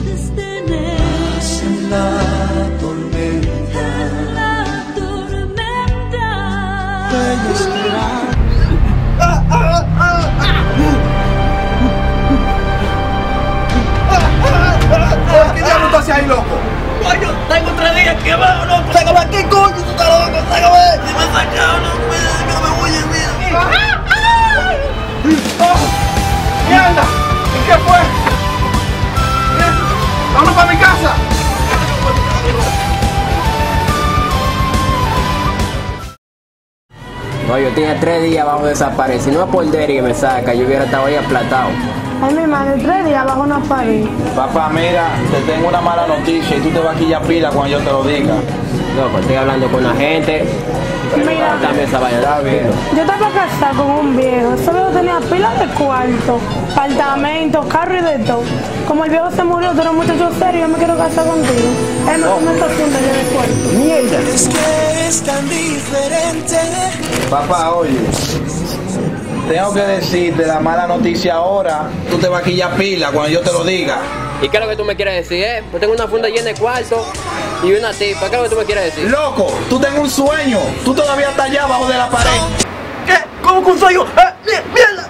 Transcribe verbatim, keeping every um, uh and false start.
puedes tener. En la tormenta, En la tormenta. ella estará. ¿Qué diablo tú haces ahí, loco? Coño, tengo tres días que abajo, loco. ¡Sácame aquí, coño! ¡Tú estás loco! ¡Sácame! Si me sacaron, loco, me, no me voy a ir. ¡Oh! ¡Mierda! ¿Y qué fue? ¡Vámonos para mi casa! No, yo tenía tres días bajo desaparecido. Si no es por Derry que me saca, yo hubiera estado ahí aplatado. Ay, mi madre, tres días bajo una pared. Papá, mira, te tengo una mala noticia y tú te vas aquí ya pila cuando yo te lo diga. No, pues estoy hablando con la gente. Mira, También esa vaina está bien. yo estaba casada con un viejo. Ese viejo tenía pila de cuarto, apartamento, carro y de todo. Como el viejo se murió, tú eres un muchacho serio, yo me quiero casar contigo. Él no me está haciendo yo de cuarto. ¡Mierda! Es que es tan diferente. Papá, oye, tengo que decirte la mala noticia ahora. Tú te vas aquí ya pila cuando yo te lo diga. ¿Y qué es lo que tú me quieres decir, eh? Pues tengo una funda llena de cuarto y una tipa. ¿Qué es lo que tú me quieres decir? Loco, tú tengo un sueño. Tú todavía estás allá abajo de la pared. ¿Qué? ¿Cómo que un sueño? ¡Eh, mierda!